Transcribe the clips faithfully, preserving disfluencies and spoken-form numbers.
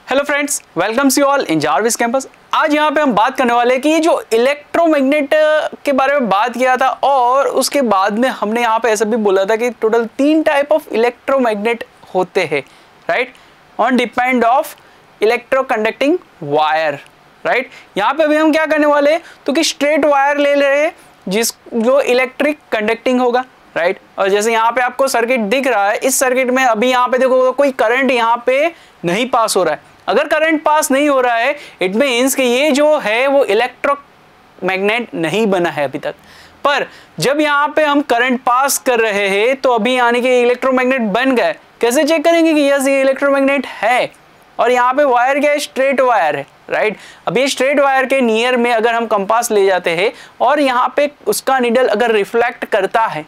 Hello friends, welcomes you all in Jarvis campus. आज यहाँ पे हम बात करने वाले हैं कि ये जो इलेक्ट्रोमैग्नेट के बारे में बात किया था और उसके बाद में हमने यहाँ पे ऐसा भी बोला था कि टोटल तीन टाइप ऑफ इलेक्ट्रोमैग्नेट होते हैं, right, on depend of electroconducting wire, right. यहाँ पे अभी हम क्या करने वाले हैं तो कि स्ट्रेट वायर ले ले रहे हैं जिस जो इलेक्ट्रिक कंडक्टिंग होगा, राइट right? और जैसे यहाँ पे आपको सर्किट दिख रहा है, इस सर्किट में अभी यहाँ पे देखो कोई करंट यहाँ पे नहीं पास हो रहा है। अगर करंट पास नहीं हो रहा है इट मीन्स कि ये जो है वो इलेक्ट्रोमैग्नेट नहीं बना है अभी तक। पर जब यहाँ पे हम करंट पास कर रहे हैं तो अभी यानी कि इलेक्ट्रोमैग्नेट बन गए। कैसे चेक करेंगे कि यस ये इलेक्ट्रोमैग्नेट है? और यहाँ पे वायर क्या है? स्ट्रेट वायर है, राइट। अब ये स्ट्रेट वायर के नियर में अगर हम कंपास ले जाते हैं और यहाँ पे उसका निडल अगर रिफ्लेक्ट करता है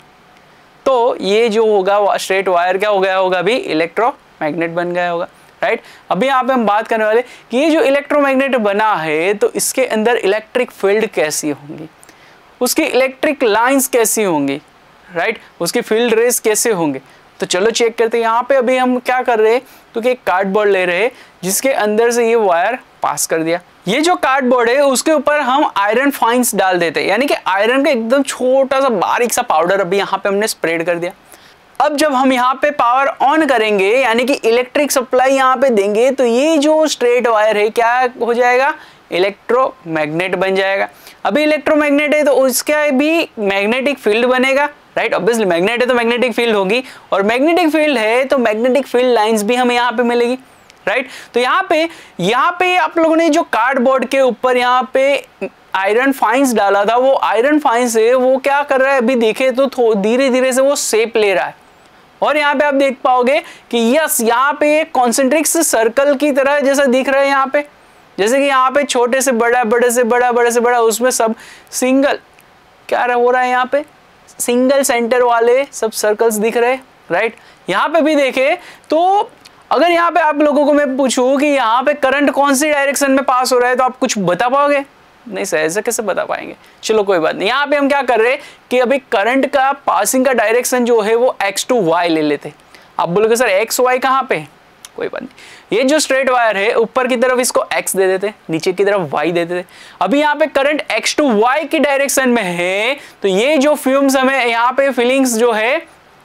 तो ये जो होगा स्ट्रेट वायर क्या हो गया होगा? अभी इलेक्ट्रोमैग्नेट बन गया होगा, राइट। अभी यहाँ पे हम बात करने वाले कि ये जो इलेक्ट्रोमैग्नेट बना है तो इसके अंदर इलेक्ट्रिक फील्ड कैसी होंगी, उसकी इलेक्ट्रिक लाइंस कैसी होंगी, राइट, उसकी फील्ड रेस कैसे होंगे। तो चलो चेक करते हैं। यहाँ पे अभी हम क्या कर रहे हैं तो कि एक कार्डबोर्ड ले रहे हैं जिसके अंदर से ये वायर पास कर दिया। ये जो कार्डबोर्ड है उसके ऊपर हम आयरन फाइन्स डाल देते हैं, यानी कि आयरन का एकदम छोटा सा बारीक सा पाउडर अभी यहाँ पे हमने स्प्रेड कर दिया। अब जब हम यहाँ पे पावर ऑन करेंगे यानी कि इलेक्ट्रिक सप्लाई यहाँ पे देंगे तो ये जो स्ट्रेट वायर है क्या हो जाएगा? इलेक्ट्रोमैग्नेट बन जाएगा। अभी इलेक्ट्रोमैग्नेट है तो उसका भी मैग्नेटिक फील्ड बनेगा, राइट। ऑब्वियसली मैग्नेट है तो मैग्नेटिक फील्ड होगी और मैग्नेटिक फील्ड है तो मैग्नेटिक फील्ड लाइंस भी हमें यहाँ पे मिलेगी, राइट। तो यहाँ पे यहाँ पे आप लोगों ने जो कार्डबोर्ड के ऊपर यहाँ पे आयरन फाइन्स डाला था वो आयरन फाइन्स है वो क्या कर रहा है अभी देखे तो धीरे धीरे से वो शेप ले रहा है। और यहाँ पे आप देख पाओगे कि यस यहाँ पे कॉन्सेंट्रिक्स सर्कल की तरह जैसा दिख रहा है यहाँ पे, जैसे कि यहाँ पे छोटे से बड़ा, बड़े से बड़ा, बड़े से बड़ा, उसमें सब सिंगल क्या हो रहा है यहाँ पे सिंगल सेंटर वाले सब सर्कल्स दिख रहे हैं, राइट। यहाँ पे भी देखे तो अगर यहाँ पे आप लोगों को मैं पूछूं कि यहाँ पे करंट कौन सी डायरेक्शन में पास हो रहा है तो आप कुछ बता पाओगे? नहीं सर, ऐसे कैसे बता पाएंगे। चलो कोई बात नहीं। यहाँ पे हम क्या कर रहे हैं कि अभी करंट का पासिंग का डायरेक्शन जो है वो एक्स टू वाई ले लेते। आप बोलोगे सर एक्स वाई कहाँ पे? कोई बात नहीं, ये जो स्ट्रेट वायर है ऊपर की तरफ इसको x दे देते, नीचे की तरफ y दे देते। अभी यहाँ पे करंट x टू y की डायरेक्शन में है तो ये जो फ्यूम्स हमें यहाँ पे फीलिंग्स जो है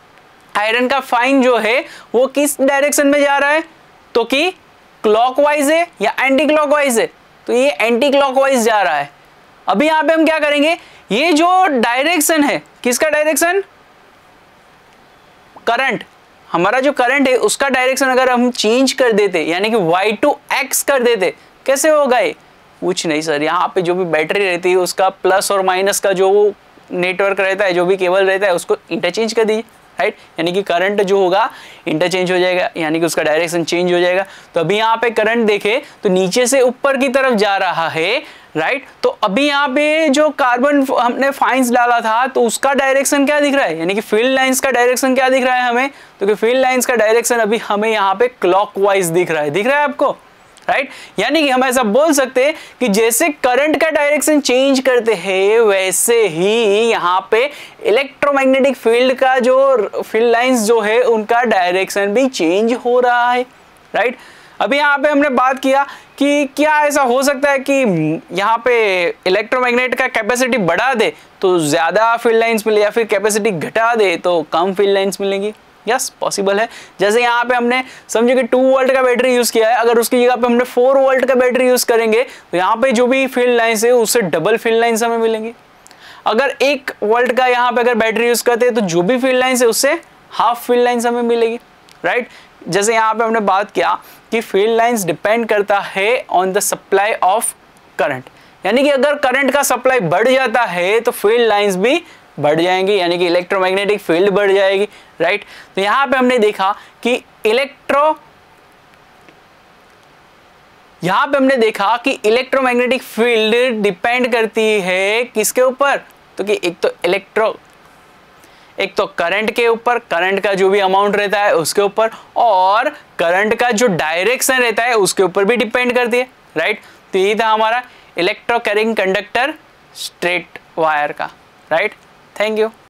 आयरन का फाइन जो है वो किस डायरेक्शन में जा रहा है तो कि क्लॉकवाइज है या एंटी क्लॉकवाइज है? तो ये एंटी क्लॉकवाइज जा रहा है। अभी यहाँ पे हम क्या करेंगे, ये जो डायरेक्शन है किसका डायरेक्शन? करंट, हमारा जो करंट है उसका डायरेक्शन अगर हम चेंज कर देते यानी कि y टू x कर देते, कैसे होगा ये? कुछ नहीं सर, यहाँ पे जो भी बैटरी रहती है उसका प्लस और माइनस का जो नेटवर्क रहता है, जो भी केबल रहता है उसको इंटरचेंज कर दीजिए, राइट। यानी कि करंट जो होगा इंटरचेंज हो जाएगा यानी कि उसका डायरेक्शन चेंज हो जाएगा। तो अभी यहाँ पे करंट देखे तो नीचे से ऊपर की तरफ जा रहा है, राइट। तो अभी यहाँ पे जो कार्बन हमने फाइन्स डाला था तो उसका डायरेक्शन क्या दिख रहा है यानी कि फील्ड लाइंस का डायरेक्शन क्या दिख रहा है हमें तो कि फील्ड लाइंस का डायरेक्शन अभी हमें यहाँ पे क्लॉकवाइज दिख रहा है। दिख रहा है आपको, राइट। यानी कि हम ऐसा बोल सकते हैं कि जैसे करंट का डायरेक्शन चेंज करते हैं वैसे ही यहाँ पे इलेक्ट्रोमैग्नेटिक फील्ड का जो फील्ड लाइंस जो है उनका डायरेक्शन भी चेंज हो रहा है, राइट। अभी यहाँ पे हमने बात किया कि क्या ऐसा हो सकता है कि यहाँ पे इलेक्ट्रोमैग्नेट का कैपेसिटी बढ़ा दे तो ज़्यादा फील्ड लाइंस मिले या फिर कैपेसिटी घटा दे तो कम फील्ड लाइंस मिलेंगी? यस, पॉसिबल है। जैसे यहाँ पे हमने समझे कि टू वोल्ट का बैटरी यूज़ किया है, अगर उसकी जगह पे हमने फोर वोल्ट का बैटरी यूज़ करेंगे तो यहाँ पे जो भी फील्ड लाइंस है उससे डबल फील्ड लाइंस हमें मिलेंगी। अगर एक वोल्ट का यहाँ पे अगर बैटरी यूज़ करते हैं तो जो भी फील्ड लाइंस है उससे हाफ फील्ड लाइंस हमें मिलेगी, राइट। जैसे यहाँ पे हमने बात किया कि फील्ड लाइंस डिपेंड करता है on the supply of current, यानी कि अगर करंट का सप्लाई बढ़ जाता है तो फील्ड लाइंस भी बढ़ जाएंगी यानी कि इलेक्ट्रोमैग्नेटिक फील्ड बढ़ जाएगी, राइट। तो यहाँ पे हमने देखा कि इलेक्ट्रो यहाँ पे हमने देखा कि इलेक्ट्रोमैग्नेटिक फील्ड डिपेंड करती है किसके ऊपर तो कि एक तो इलेक्ट्रो एक तो करंट के ऊपर, करंट का जो भी अमाउंट रहता है उसके ऊपर, और करंट का जो डायरेक्शन रहता है उसके ऊपर भी डिपेंड करती है, राइट। तो ये था हमारा electro carrying conductor straight wire का, राइट। Thank you.